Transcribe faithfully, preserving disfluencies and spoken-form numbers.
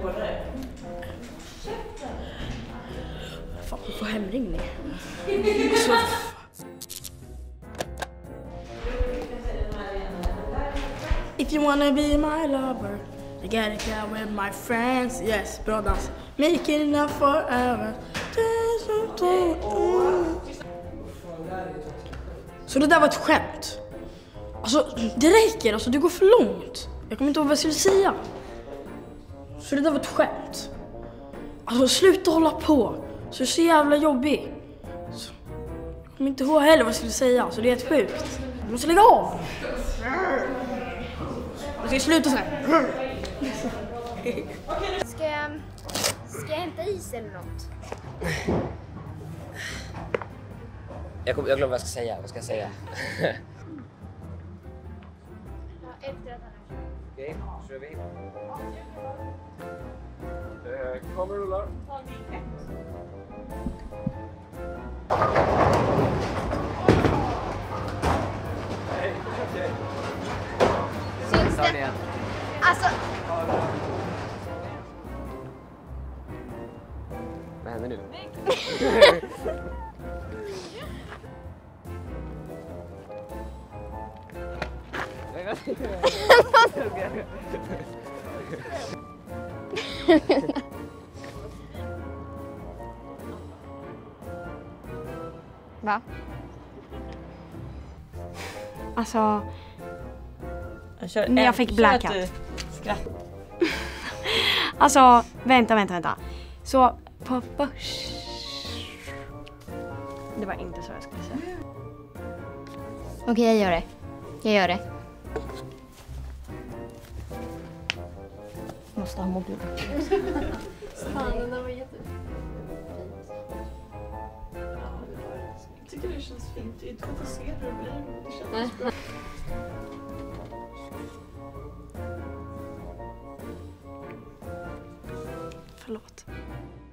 Fan, vi får hemringning. If you wanna be my lover, you gotta go with my friends. Yes, bra dans. Make it enough forever. Så det där var ett skämt. Alltså, det räcker. Alltså, du går för långt. Jag kommer inte ihåg vad jag skulle säga. Så det där var ett skämt. Alltså, sluta hålla på. Så det är så jävla jobbig. Så, jag kommer inte ihåg heller vad jag skulle säga. Så det är ett sjukt. Jag måste lägga av. Jag ska sluta så här. Ska jag, ska jag hämta is eller något? Jag, kom, jag glömde vad jag ska säga. Vad ska jag säga? Ja, efter att han har Okej, då kör vi. Eh, kameran rullar. Nej, okej. Syns det? Alltså, Vad händer nu? va? Alltså, Jag kör, när jag fick blackout. Alltså, vänta, vänta, vänta. Så, på börs... Det var inte så jag skulle säga. Okej, jag gör det. Jag gör det. Måste ha mobil. Fan, det var jättefint. Jag tycker det känns fint. Det är inte att se hur det blir. Det känns bra. Förlåt.